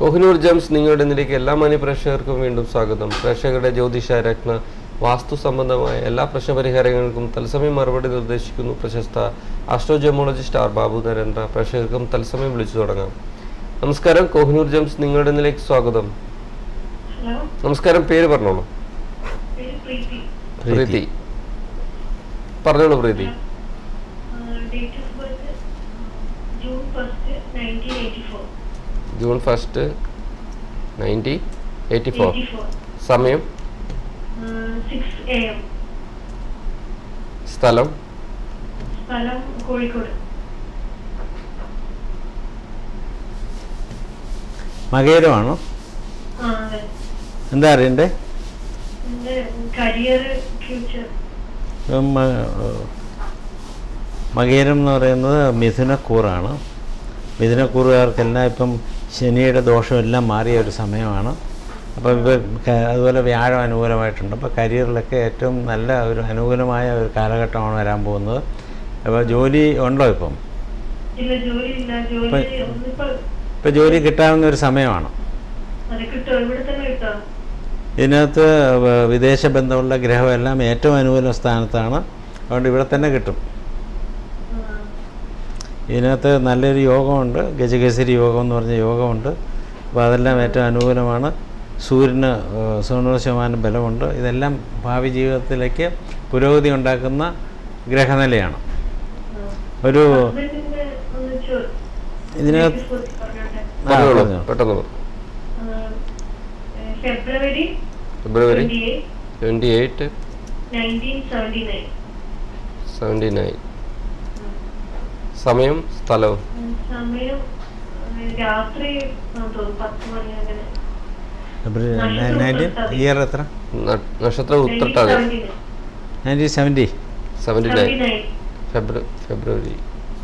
Kohinoor gems നിങ്ങളുടെ നിലയ്ക്ക് എല്ലാ മാന്യ പ്രേക്ഷകർക്കും വീണ്ടും സ്വാഗതം. പ്രേക്ഷകരുടെ ജ്യോതിഷ രത്ന വാസ്തു സംബന്ധമായ എല്ലാ പ്രശ്നപരിഹാരങ്ങൾക്കും തത്സമയം മറുപടി നിർദ്ദേശിക്കുന്നു പ്രശസ്ത astro gemologist R Babu Narendra. പ്രേക്ഷകർക്കും തത്സമയം വിളിച്ചു തുടങ്ങാം. നമസ്കാരം, കോഹിനൂർ ജംസ് നിങ്ങളുടെ നിലയ്ക്ക് സ്വാഗതം. നമസ്കാരം, പേര് പറഞ്ഞോളൂ. പ്രീതി, പറഞ്ഞോളൂ പ്രീതി. ജൂൺ 1, 1984. സമയം? സ്ഥലം? കോഴിക്കോട്. മകേരമാണോ? എന്താ അറിയണ്ടേ? മകേരം എന്ന് പറയുന്നത് മിഥുനക്കൂറാണ്. മിഥുനക്കൂറുകാർക്കെല്ലാം ഇപ്പം ശനിയുടെ ദോഷമെല്ലാം മാറിയ ഒരു സമയമാണ്. അപ്പം അതുപോലെ വ്യാഴം അനുകൂലമായിട്ടുണ്ട്. അപ്പോൾ കരിയറിലൊക്കെ ഏറ്റവും നല്ല ഒരു അനുകൂലമായ ഒരു കാലഘട്ടമാണ് വരാൻ പോകുന്നത്. അപ്പോൾ ജോലി ഉണ്ടോ ഇപ്പം? ഇപ്പം ജോലി കിട്ടാവുന്ന ഒരു സമയമാണ്. ഇതിനകത്ത് വിദേശ ബന്ധമുള്ള ഗ്രഹമെല്ലാം ഏറ്റവും അനുകൂല സ്ഥാനത്താണ്. അതുകൊണ്ട് ഇവിടെ തന്നെ കിട്ടും. ഇതിനകത്ത് നല്ലൊരു യോഗമുണ്ട്, ഗജകേസരി യോഗം എന്ന് പറഞ്ഞ യോഗമുണ്ട്. അപ്പോൾ അതെല്ലാം ഏറ്റവും അനുകൂലമാണ്. സൂര്യന് 90% ബലമുണ്ട്. ഇതെല്ലാം ഭാവി ജീവിതത്തിലേക്ക് പുരോഗതി ഉണ്ടാക്കുന്ന ഗ്രഹനിലയാണ്. ഒരു ഇതിനകത്ത് ഫെബ്രുവരി 28, 1979. സമയം സ്ഥലവും? രാത്രി 10 മണി അങ്ങനെ. ഇയർ എത്ര? നക്ഷത്രം ഉത്രട്ടാതി. 1979. ഫെബ്രുവരി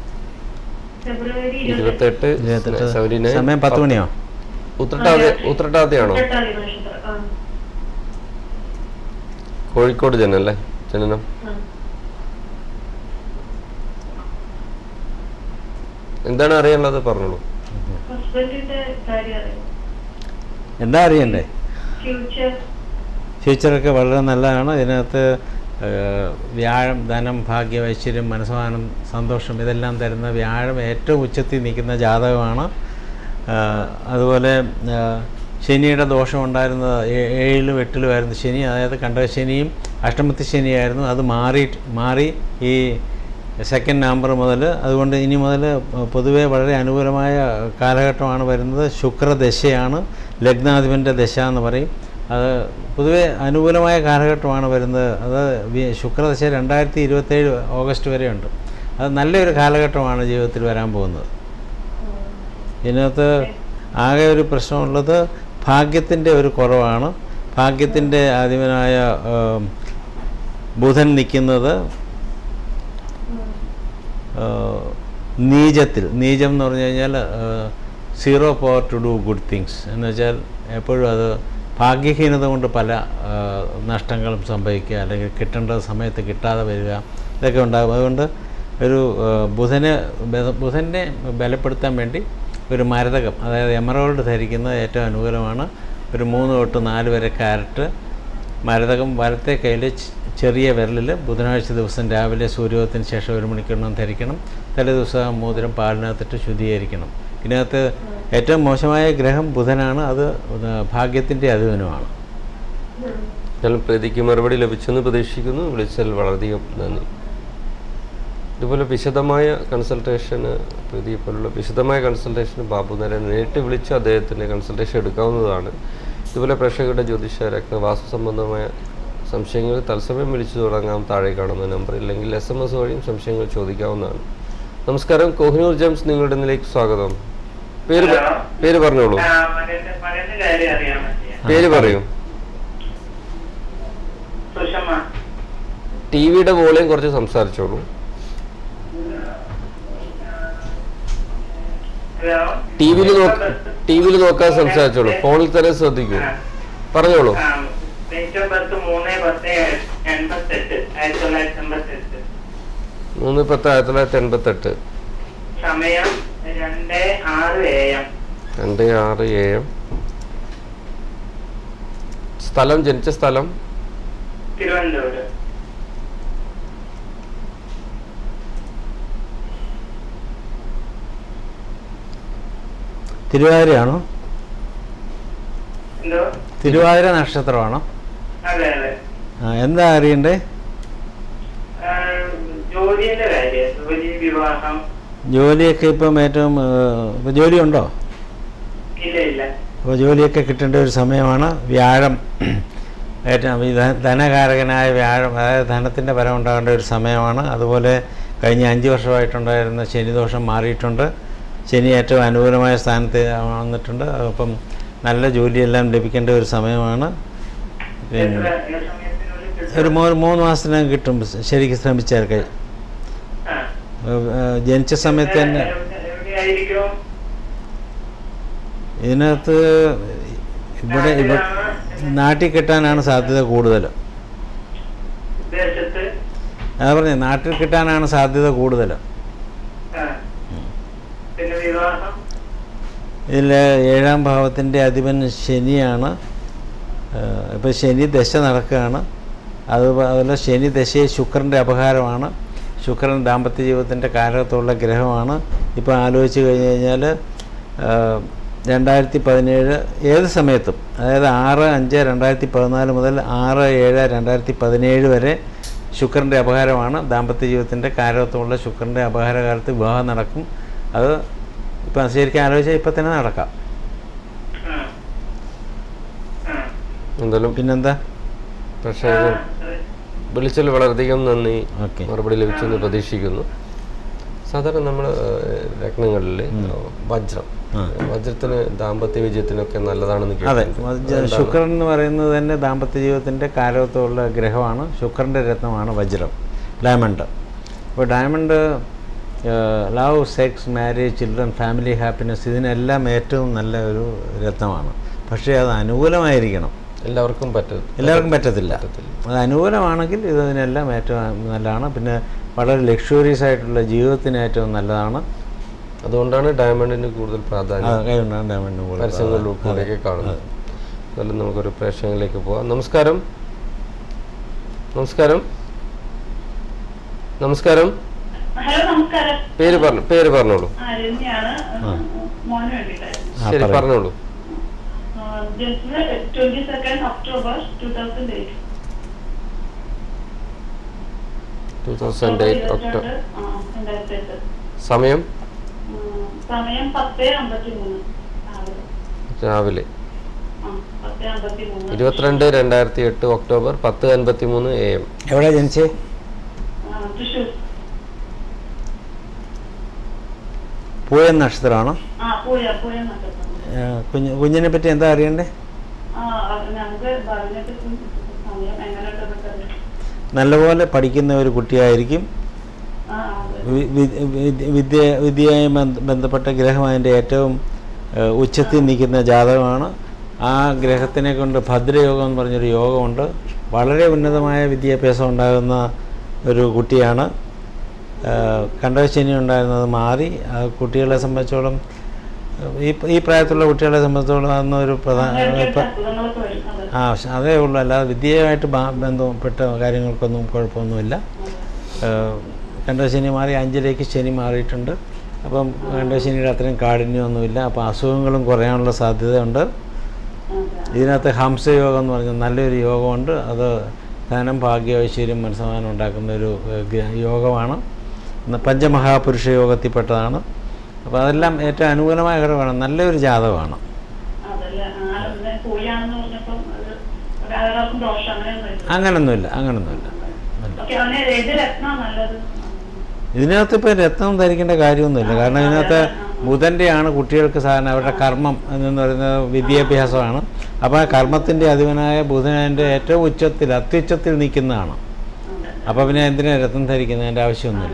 28, സമയം 10 മണിയോ? ഉത്രട്ടാതിയാണോ? കോഴിക്കോട് ജനല്ലേ ജനനം? എന്താണ് അറിയാനുള്ളത് പറഞ്ഞോളൂ. എന്താ അറിയണ്ടേ? ഫ്യൂച്ചറൊക്കെ വളരെ നല്ലതാണ്. ഇതിനകത്ത് വ്യാഴം ധനം, ഭാഗ്യം, ഐശ്വര്യം, മനസ്സമാനം, സന്തോഷം ഇതെല്ലാം തരുന്ന വ്യാഴം ഏറ്റവും ഉച്ചത്തിൽ നിൽക്കുന്ന ജാതകമാണ്. അതുപോലെ ശനിയുടെ ദോഷം ഉണ്ടായിരുന്നത് 7-ലും 8-ലുമായിരുന്നു ശനി. അതായത് കണ്ടകശനിയും അഷ്ടമത്തി ശനിയായിരുന്നു. അത് മാറി ഈ 2 നവംബർ മുതൽ. അതുകൊണ്ട് ഇനി മുതൽ പൊതുവേ വളരെ അനുകൂലമായ കാലഘട്ടമാണ് വരുന്നത്. ശുക്രദശയാണ്, ലഗ്നാധിപൻ്റെ ദശ എന്ന് പറയും. അത് പൊതുവേ അനുകൂലമായ കാലഘട്ടമാണ് വരുന്നത്. അത് ശുക്രദശ 2027 ഓഗസ്റ്റ് വരെയുണ്ട്. അത് നല്ലൊരു കാലഘട്ടമാണ് ജീവിതത്തിൽ വരാൻ പോകുന്നത്. ഇതിനകത്ത് ആകെ ഒരു പ്രശ്നമുള്ളത് ഭാഗ്യത്തിൻ്റെ ഒരു കുറവാണ്. ഭാഗ്യത്തിൻ്റെ അധിപനായ ബുധൻ നിൽക്കുന്നത് നീചം എന്ന് പറഞ്ഞു കഴിഞ്ഞാൽ 0 power to do good things എന്ന് വെച്ചാൽ എപ്പോഴും അത് ഭാഗ്യഹീനത കൊണ്ട് പല നഷ്ടങ്ങളും സംഭവിക്കുക, അല്ലെങ്കിൽ കിട്ടേണ്ട സമയത്ത് കിട്ടാതെ വരിക, ഇതൊക്കെ ഉണ്ടാകും. അതുകൊണ്ട് ഒരു ബുധനെ ബലപ്പെടുത്താൻ വേണ്ടി ഒരു മരതകം, അതായത് എമറോൾഡ് ധരിക്കുന്നത് ഏറ്റവും അനുകൂലമാണ്. ഒരു 3 തൊട്ട് 4 വരെ കാരറ്റ് മരതകം വലത്തെ കയ്യിൽ ചെറിയ വിരലിൽ ബുധനാഴ്ച ദിവസം രാവിലെ സൂര്യോദയത്തിന് ശേഷം 1 മണിക്കൂറിനും ധരിക്കണം. തലേ ദിവസം മോതിരം പാലിനകത്തിട്ട് ശുദ്ധീകരിക്കണം. ഇതിനകത്ത് ഏറ്റവും മോശമായ ഗ്രഹം ബുധനാണ്. അത് ഭാഗ്യത്തിൻ്റെ അധിപനുമാണ്. ഞാൻ പ്രീതിക്ക് മറുപടി ലഭിച്ചെന്ന് പ്രതീക്ഷിക്കുന്നു. വിളിച്ചാൽ വളരെയധികം നന്ദി. ഇതുപോലെ വിശദമായ കൺസൾട്ടേഷന്, പ്രീതിയെ പോലുള്ള വിശദമായ കൺസൾട്ടേഷന് ബാബു നരേന്ദ്രൻ നേരിട്ട് വിളിച്ച് അദ്ദേഹത്തിൻ്റെ കൺസൾട്ടേഷൻ എടുക്കാവുന്നതാണ്. ഇതുപോലെ പ്രേക്ഷകരുടെ ജ്യോതിഷ രത്ന വാസ്തു സംബന്ധമായ സംശയങ്ങൾ തത്സമയം വിളിച്ചു തുടങ്ങാം. താഴെ കാണുന്ന നമ്പർ, ഇല്ലെങ്കിൽ SMS വഴിയും സംശയങ്ങൾ ചോദിക്കാവുന്നതാണ്. നമസ്കാരം, കോഹിനൂർ ജംസ് നിങ്ങളുടെ നിലയ്ക്ക് സ്വാഗതം. പേര് പറഞ്ഞോളൂ. പേര് പറയൂ. ടിവിയുടെ വോളിയം കുറച്ച് സംസാരിച്ചോളൂ. ടിവിയിൽ നോക്കാൻ സംസാരിച്ചോളൂ. ഫോണിൽ തന്നെ ശ്രദ്ധിക്കൂ. പറഞ്ഞോളൂ. 3/10/1988. സമയം 2:06 AM. 26 AM. സ്ഥലം, ജനിച്ച സ്ഥലം? തിരുവനന്തപുരം. തിരുവാതിരയാണോ? എന്തോ? തിരുവാതിര നക്ഷത്രമാണോ? അതെ അതെ. എന്താ അറിയണ്ടേ? ജോലിയുടെ കാര്യം, ജോലി, വിവാഹം. ജോലിയൊക്കെ ഇപ്പം ഏറ്റവും ജോലിയുണ്ടോ? ഇല്ല ഇല്ല. അപ്പോൾ ജോലിയൊക്കെ കിട്ടേണ്ട ഒരു സമയമാണ്. വ്യാഴം ഏറ്റവും ധനകാരകനായ വ്യാഴം, അതായത് ധനത്തിൻ്റെ വരം ഉണ്ടാകേണ്ട ഒരു സമയമാണ്. അതുപോലെ കഴിഞ്ഞ 5 വർഷമായിട്ടുണ്ടായിരുന്ന ശനിദോഷം മാറിയിട്ടുണ്ട്. ശനി ഏറ്റവും അനുകൂലമായ സ്ഥാനത്ത് വന്നിട്ടുണ്ട്. അപ്പം നല്ല ജോലിയെല്ലാം ലഭിക്കേണ്ട ഒരു സമയമാണ്. പിന്നെ ഒരു 3 മാസത്തിനകം കിട്ടും ശരിക്കും ശ്രമിച്ചാൽ. ജനിച്ച സമയത്ത് തന്നെ ഇതിനകത്ത് ഇവിടെ നാട്ടിൽ കിട്ടാനാണ് സാധ്യത കൂടുതൽ. അതാ പറഞ്ഞേ, നാട്ടിൽ കിട്ടാനാണ് സാധ്യത കൂടുതൽ. ഇതിൽ 7ാം ഭാവത്തിൻ്റെ അധിപൻ ശനിയാണ്. ഇപ്പോൾ ശനി ദശ നടക്കുകയാണ്. അതുപോലെ ശനി ദശയെ ശുക്രൻ്റെ അപഹാരമാണ്. ശുക്രൻ ദാമ്പത്യ ജീവിതത്തിൻ്റെ കാരകത്തുള്ള ഗ്രഹമാണ്. ഇപ്പോൾ ആലോചിച്ച് കഴിഞ്ഞ് കഴിഞ്ഞാൽ 2017 ഏത് സമയത്തും, അതായത് 6/5/2014 മുതൽ 6/7/2017 വരെ ശുക്രൻ്റെ അപഹാരമാണ്. ദാമ്പത്യ ജീവിതത്തിൻ്റെ കാരകത്തുള്ള ശുക്രൻ്റെ അപഹാരകാലത്ത് വിവാഹം നടക്കും. അത് ഇപ്പം ശരിക്കും ആലോചിച്ചാൽ ഇപ്പം തന്നെ നടക്കാം. എന്തായാലും പിന്നെന്താ? പക്ഷേ വിളിച്ചാൽ വളരെയധികം നന്ദി. മറുപടി ലഭിച്ചെന്ന് പ്രതീക്ഷിക്കുന്നു. സാധാരണ നമ്മൾ രത്നങ്ങളിൽ വജ്രത്തിന് ദാമ്പത്യ വിജയത്തിനൊക്കെ നല്ലതാണെന്ന് കേട്ടിട്ടുണ്ട്. അതെ, ശുക്രൻ എന്ന് പറയുന്നത് തന്നെ ദാമ്പത്യ ജീവിതത്തിൻ്റെ കാരകത്തുള്ള ഗ്രഹമാണ്. ശുക്രൻ്റെ രത്നമാണ് വജ്രം, ഡയമണ്ട്. അപ്പോൾ diamond love, sex, marriage, children, family happiness, ഇതിനെല്ലാം ഏറ്റവും നല്ല ഒരു രത്നമാണ്. പക്ഷേ അത് അനുകൂലമായിരിക്കണം. എല്ലാവർക്കും പറ്റത്തില്ല. അത് അനുകൂലമാണെങ്കിൽ ഇതിനെല്ലാം ഏറ്റവും നല്ലതാണ്. പിന്നെ വളരെ ലക്ഷൂറിയസ് ആയിട്ടുള്ള ജീവിതത്തിന് ഏറ്റവും നല്ലതാണ്. അതുകൊണ്ടാണ് ഡയമണ്ടിന് കൂടുതൽ പ്രാധാന്യം. പരസ്യങ്ങളിലൂടെ കാണുന്നത്. അതുപോലെ നമുക്കൊരു പ്രേക്ഷകരിലേക്ക് പോവാം. നമസ്കാരം. നമസ്കാരം. നമസ്കാരം. പേര് പറഞ്ഞോളൂ. ശരി, പറഞ്ഞോളൂ. 22 October 2008 ഒക്ടോബർ. സമയം 10:53 രാവിലെ. 22/2008 ഒക്ടോബർ 10:53 AM. എവിടെ ജനിച്ചേ? തൃശ്ശൂർ. പൂയം നക്ഷത്രമാണോ? കുഞ്ഞിനെ പറ്റി എന്താ അറിയണ്ടേ? നല്ലപോലെ പഠിക്കുന്ന ഒരു കുട്ടിയായിരിക്കും. വിദ്യയുമായി ബന്ധപ്പെട്ട ഗ്രഹം അതിൻ്റെ ഏറ്റവും ഉച്ചത്തിൽ നിൽക്കുന്ന ജാതകമാണ്. ആ ഗ്രഹത്തിനെ കൊണ്ട് ഭദ്രയോഗം എന്ന് പറഞ്ഞൊരു യോഗമുണ്ട്. വളരെ ഉന്നതമായ വിദ്യാഭ്യാസം ഉണ്ടാകുന്ന ഒരു കുട്ടിയാണ്. കണ്ടശനി ഉണ്ടായിരുന്നത് മാറി. കുട്ടികളെ സംബന്ധിച്ചോളം, ഈ പ്രായത്തിലുള്ള കുട്ടികളെ സംബന്ധിച്ചോളം അതൊരു പ്രധാന അതേ ഉള്ളൂ. അല്ലാതെ വിദ്യയുമായിട്ട് ബന്ധപ്പെട്ട കാര്യങ്ങൾക്കൊന്നും കുഴപ്പമൊന്നുമില്ല. കണ്ടശനി മാറി 5ലേക്ക് ശനി മാറിയിട്ടുണ്ട്. അപ്പം കണ്ടശനിയുടെ അത്രയും കാഠിന്യമൊന്നുമില്ല. അപ്പോൾ അസുഖങ്ങളും കുറയാനുള്ള സാധ്യതയുണ്ട്. ഇതിനകത്ത് ഹംസയോഗം എന്ന് പറഞ്ഞാൽ നല്ലൊരു യോഗമുണ്ട്. അത് ധനം, ഭാഗ്യ, ഐശ്വര്യം, മനസ്സമാനം ഉണ്ടാക്കുന്ന ഒരു യോഗമാണ്. പഞ്ചമഹാപുരുഷ യോഗത്തിൽപ്പെട്ടതാണ്. അപ്പോൾ അതെല്ലാം ഏറ്റവും അനുകൂലമായ ഘടകമാണ്. നല്ലൊരു ജാതകമാണ്. അങ്ങനൊന്നുമില്ല. ഇതിനകത്ത് ഇപ്പോൾ രത്നം ധരിക്കേണ്ട കാര്യമൊന്നുമില്ല. കാരണം ഇതിനകത്ത് ബുധൻ്റെയാണ് കുട്ടികൾക്ക് സാധാരണ അവരുടെ കർമ്മം എന്ന് പറയുന്നത് വിദ്യാഭ്യാസമാണ്. അപ്പോൾ ആ കർമ്മത്തിൻ്റെ അധിപനായ ബുധൻ്റെ ഏറ്റവും അത്യുച്ചത്തിൽ നിൽക്കുന്നതാണ്. അപ്പോൾ പിന്നെ എന്തിനാ രത്നം ധരിക്കുന്നതിൻ്റെ ആവശ്യമൊന്നുമില്ല.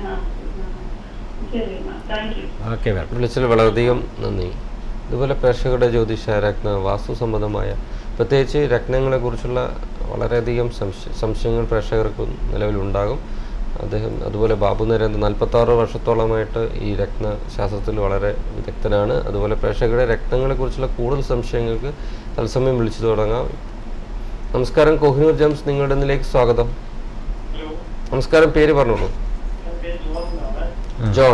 ഓക്കെ, വിളിച്ചതിൽ വളരെയധികം നന്ദി. ഇതുപോലെ പ്രേക്ഷകരുടെ ജ്യോതിഷ, രത്ന, വാസ്തു സംബന്ധമായ പ്രത്യേകിച്ച് രത്നങ്ങളെക്കുറിച്ചുള്ള വളരെയധികം സംശയങ്ങൾ പ്രേക്ഷകർക്ക് നിലവിലുണ്ടാകും. അദ്ദേഹം അതുപോലെ ബാബു നരേന്ദ്ര 46 വർഷത്തോളമായിട്ട് ഈ രത്നശാസ്ത്രത്തിൽ വളരെ വിദഗ്ധനാണ്. അതുപോലെ പ്രേക്ഷകരുടെ രത്നങ്ങളെക്കുറിച്ചുള്ള കൂടുതൽ സംശയങ്ങൾക്ക് തത്സമയം വിളിച്ചു തുടങ്ങാം. നമസ്കാരം, കോഹിനൂർ ജംസ് നിങ്ങളുടെ ഇന്നിലേക്ക് സ്വാഗതം. നമസ്കാരം, പേര് പറഞ്ഞോളൂ. ജോൺ.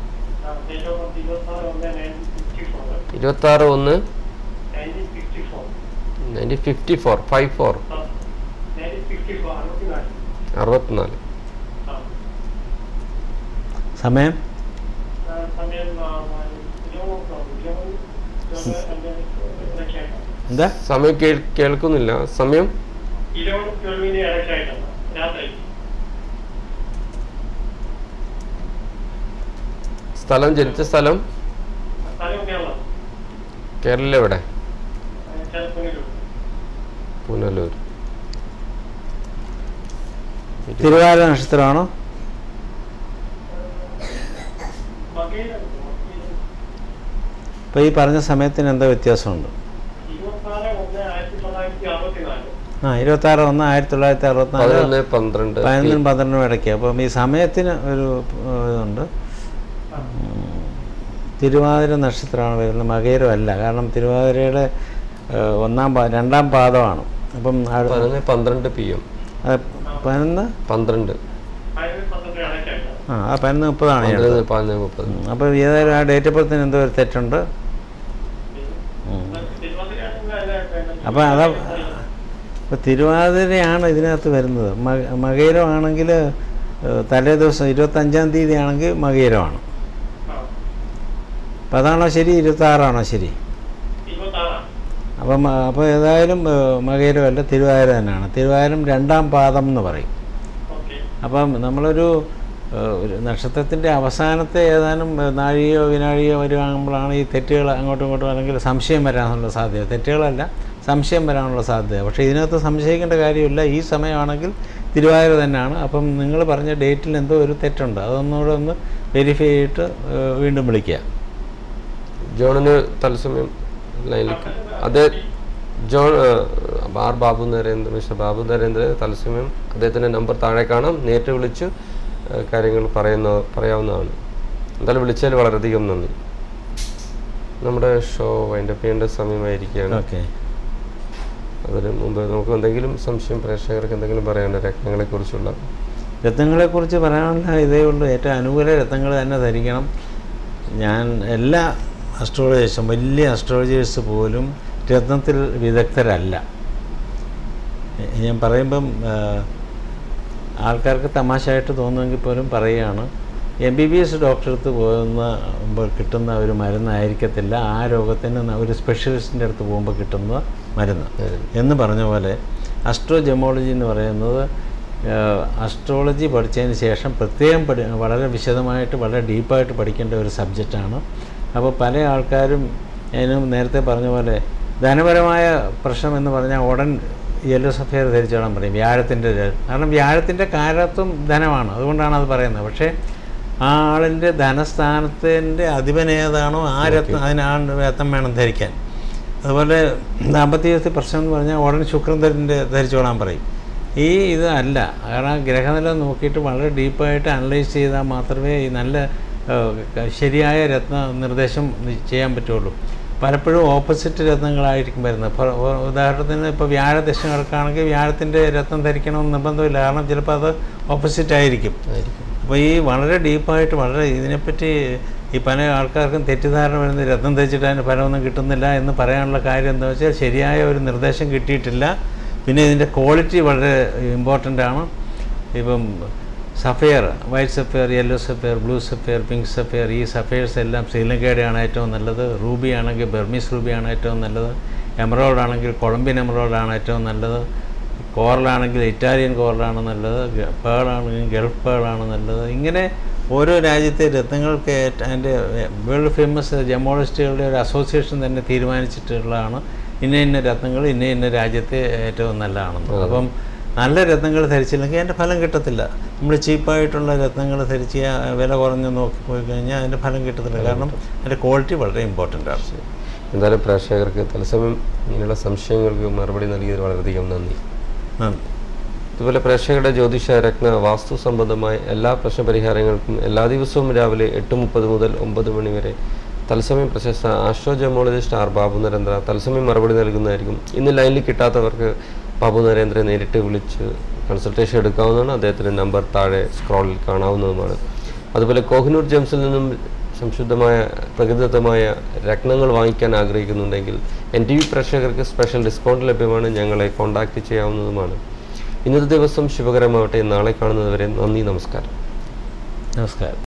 26/1/1954. 64. സമയം എന്താ? സമയം കേൾക്കുന്നില്ല. സമയം സ്ഥലം, ജനിച്ച സ്ഥലം കേരള എവിടെ? പുനലൂർ. തിരുവാതിര നക്ഷത്രമാണോ? അപ്പോൾ ഈ പറഞ്ഞ സമയത്തിന് എന്താ വ്യത്യാസമുണ്ട്? 26/1/1964, 11-12 ഇടയ്ക്ക്. അപ്പം ഈ സമയത്തിന് ഒരു ഇതുണ്ട്. തിരുവാതിര നക്ഷത്രമാണ് വരുന്നത്, മകയിരമല്ല. കാരണം തിരുവാതിരയുടെ രണ്ടാം പാദമാണ്. അപ്പം 12 PM. 11-12 ആ 11:30. അപ്പോൾ ഏതായാലും ആ ഡേറ്റ് ഓഫ് ബർത്തിന് എന്തോ ഒരു തെറ്റുണ്ട്. അപ്പോൾ അതാ ഇപ്പോൾ തിരുവാതിരയാണ് ഇതിനകത്ത് വരുന്നത്. മകയിരമാണെങ്കിൽ തലേ ദിവസം 25-ാം തീയതി ആണെങ്കിൽ മകയിരമാണ്. അപ്പം അതാണോ ശരി? 26 ശരി? അപ്പോൾ ഏതായാലും മകയിരമല്ല, തിരുവാതിര തന്നെയാണ്. തിരുവാതിരം രണ്ടാം പാദം എന്ന് പറയും. അപ്പം നമ്മളൊരു നക്ഷത്രത്തിൻ്റെ അവസാനത്തെ ഏതാനും നാഴികയോ വിനാഴികയോ വരുവാകുമ്പോഴാണ് ഈ തെറ്റുകൾ അങ്ങോട്ടും ഇങ്ങോട്ടും അല്ലെങ്കിൽ സംശയം വരാനുള്ള സാധ്യത. തെറ്റുകളല്ല, സംശയം വരാനുള്ള സാധ്യത. പക്ഷേ ഇതിനകത്ത് സംശയിക്കേണ്ട കാര്യമില്ല. ഈ സമയമാണെങ്കിൽ തിരുവാതിര തന്നെയാണ്. അപ്പം നിങ്ങൾ പറഞ്ഞ ഡേറ്റിൽ എന്തോ ഒരു തെറ്റുണ്ട്. അതൊന്നുകൂടെ ഒന്ന് വെരിഫൈ ചെയ്തിട്ട് വീണ്ടും വിളിക്കുക. ജോണിന് തത്സമയം ലൈനിലേക്ക് ജോൺ ബാബു നരേന്ദ്ര, മിസ്റ്റർ ബാബു നരേന്ദ്ര തത്സമയം അദ്ദേഹത്തിൻ്റെ നമ്പർ താഴെ കാണാം. നേരിട്ട് വിളിച്ച് കാര്യങ്ങൾ പറയാവുന്നതാണ്. എന്തായാലും വിളിച്ചാൽ വളരെയധികം നന്ദി. നമ്മുടെ ഷോ വൈൻഡപ്പ് ചെയ്യേണ്ട സമയമായിരിക്കുകയാണ്. ഓക്കെ. അതിന് മുമ്പ് നമുക്ക് എന്തെങ്കിലും സംശയം, പ്രേക്ഷകർക്ക് എന്തെങ്കിലും പറയാനുണ്ടോ രത്നങ്ങളെക്കുറിച്ചുള്ള? രത്നങ്ങളെക്കുറിച്ച് പറയാനുള്ള ഇതേ ഉള്ളൂ. ഏറ്റവും അനുകൂല രത്നങ്ങൾ തന്നെ ധരിക്കണം. ഞാൻ എല്ലാ അസ്ട്രോളജേഴ്സും, വലിയ അസ്ട്രോളജേഴ്സ് പോലും രത്നത്തിൽ വിദഗ്ധരല്ല. ഞാൻ പറയുമ്പം ആൾക്കാർക്ക് തമാശയായിട്ട് തോന്നുമെങ്കിൽ പോലും പറയുകയാണ്, MBBS ഡോക്ടറെ അടുത്ത് പോകുമ്പോൾ കിട്ടുന്ന ഒരു മരുന്നായിരിക്കത്തില്ല ആ രോഗത്തിന് ഒരു സ്പെഷ്യലിസ്റ്റിൻ്റെ അടുത്ത് പോകുമ്പോൾ കിട്ടുന്ന മരുന്ന് എന്ന് പറഞ്ഞ പോലെ അസ്ട്രോജെമോളജി എന്ന് പറയുന്നത് അസ്ട്രോളജി പഠിച്ചതിന് ശേഷം പ്രത്യേകം വളരെ വിശദമായിട്ട് വളരെ ഡീപ്പായിട്ട് പഠിക്കേണ്ട ഒരു സബ്ജക്റ്റാണ്. അപ്പോൾ പല ആൾക്കാരും അതിന് നേരത്തെ പറഞ്ഞ പോലെ ധനപരമായ പ്രശ്നം എന്ന് പറഞ്ഞാൽ ഉടൻ യെല്ലോ സഫയർ ധരിച്ചോളാൻ പറയും. വ്യാഴത്തിൻ്റെ, കാരണം വ്യാഴത്തിൻ്റെ കാരത്വം ധനമാണ്, അതുകൊണ്ടാണ് അത് പറയുന്നത്. പക്ഷേ ആ ആളിൻ്റെ ധനസ്ഥാനത്തിൻ്റെ അധിപൻ ഏതാണോ ആ രത്നം, അതിനാണ് രത്നം വേണം ധരിക്കാൻ. അതുപോലെ ദാമ്പത്യ ജീവിതത്തിൽ പ്രശ്നം എന്ന് പറഞ്ഞാൽ ഉടൻ ശുക്രൻ ധരിച്ചോളാൻ പറയും. ഇത് അല്ല, കാരണം ഗ്രഹനില നോക്കിയിട്ട് വളരെ ഡീപ്പായിട്ട് അനലൈസ് ചെയ്താൽ മാത്രമേ ഈ നല്ല ശരിയായ രത്ന നിർദ്ദേശം ചെയ്യാൻ പറ്റുള്ളൂ. പലപ്പോഴും ഓപ്പോസിറ്റ് രത്നങ്ങളായിരിക്കും വരുന്നത്. ഉദാഹരണത്തിന് ഇപ്പോൾ വ്യാഴദശ നടക്കുകയാണെങ്കിൽ വ്യാഴത്തിൻ്റെ രത്നം ധരിക്കണമെന്ന് നിർബന്ധമില്ല, കാരണം ചിലപ്പോൾ അത് ഓപ്പോസിറ്റ് ആയിരിക്കും. അപ്പോൾ ഈ വളരെ ഡീപ്പായിട്ട് വളരെ ഇതിനെപ്പറ്റി ഈ പല ആൾക്കാർക്കും തെറ്റിദ്ധാരണ വരുന്ന രത്നം ധരിച്ചിട്ട് അതിന് ഫലമൊന്നും കിട്ടുന്നില്ല എന്ന് പറയാനുള്ള കാര്യം എന്താ വെച്ചാൽ ശരിയായ ഒരു നിർദ്ദേശം കിട്ടിയിട്ടില്ല. പിന്നെ ഇതിൻ്റെ ക്വാളിറ്റി വളരെ ഇമ്പോർട്ടൻ്റ് ആണ്. ഇപ്പം sapphire, white sapphire, yellow sapphire, blue sapphire, pink sapphire, ഈ സഫയേഴ്സ് എല്ലാം ശ്രീലങ്കയുടെയാണ് ഏറ്റവും നല്ലത്. റൂബി ആണെങ്കിൽ ബർമീസ് റൂബിയാണ് ഏറ്റവും നല്ലത്. എമറോൾഡ് ആണെങ്കിൽ കൊളംബിയൻ എമറോൾഡാണ് ഏറ്റവും നല്ലത്. കോറലാണെങ്കിൽ ഇറ്റാലിയൻ കോറലാണ് നല്ലത്. പേളാണെങ്കിൽ ഗൾഫ് പേളാണ് നല്ലത്. ഇങ്ങനെ ഓരോ രാജ്യത്തെ രത്നങ്ങൾക്ക് അതിൻ്റെ വേൾഡ് ഫേമസ് ജെമോളജിസ്റ്റുകളുടെ ഒരു അസോസിയേഷൻ തന്നെ തീരുമാനിച്ചിട്ടുള്ളതാണ് ഇന്ന രത്നങ്ങൾ ഇന്ന രാജ്യത്തെ ഏറ്റവും നല്ലതാണെന്ന്. അപ്പം നല്ല രത്നങ്ങൾ ധരിച്ചില്ലെങ്കിൽ അതിൻ്റെ ഫലം കിട്ടത്തില്ല. നമ്മൾ ചീപ്പായിട്ടുള്ള രത്നങ്ങൾ ധരിച്ച് വില കുറഞ്ഞ് നോക്കി പോയി കഴിഞ്ഞാൽ അതിൻ്റെ ഫലം കിട്ടത്തില്ല, കാരണം അതിൻ്റെ ക്വാളിറ്റി വളരെ ഇമ്പോർട്ടൻ്റ് ആണ്. എന്തായാലും പ്രേക്ഷകർക്ക് തത്സമയം ഇങ്ങനെയുള്ള സംശയങ്ങൾക്ക് മറുപടി നൽകിയതിൽ വളരെയധികം നന്ദി. ഇതുപോലെ പ്രേക്ഷകരുടെ ജ്യോതിഷ രത്ന വാസ്തു സംബന്ധമായ എല്ലാ പ്രശ്നപരിഹാരങ്ങൾക്കും എല്ലാ ദിവസവും രാവിലെ 8:30 മുതൽ 9 മണി വരെ തത്സമയം പ്രശസ്ത astro gemologist R Babu Narendra തത്സമയം മറുപടി നൽകുന്നതായിരിക്കും. ഇന്ന് ലൈനിൽ കിട്ടാത്തവർക്ക് ബാബു നരേന്ദ്രയെ നേരിട്ട് വിളിച്ച് കൺസൾട്ടേഷൻ എടുക്കാവുന്നതാണ്. അദ്ദേഹത്തിൻ്റെ നമ്പർ താഴെ സ്ക്രോളിൽ കാണാവുന്നതുമാണ്. അതുപോലെ കോഹിനൂർ ജെംസിൽ നിന്നും സംശുദ്ധമായ പ്രകൃതിദത്തമായ രത്നങ്ങൾ വാങ്ങിക്കാൻ ആഗ്രഹിക്കുന്നുണ്ടെങ്കിൽ NTV പ്രേക്ഷകർക്ക് സ്പെഷ്യൽ ഡിസ്കൗണ്ട് ലഭ്യമാണ്. ഞങ്ങളെ കോൺടാക്റ്റ് ചെയ്യാവുന്നതുമാണ്. ഇന്നത്തെ ദിവസം ശുഭകരമാവട്ടെ. നാളെ കാണുന്നതുവരെ നന്ദി, നമസ്കാരം. നമസ്കാരം.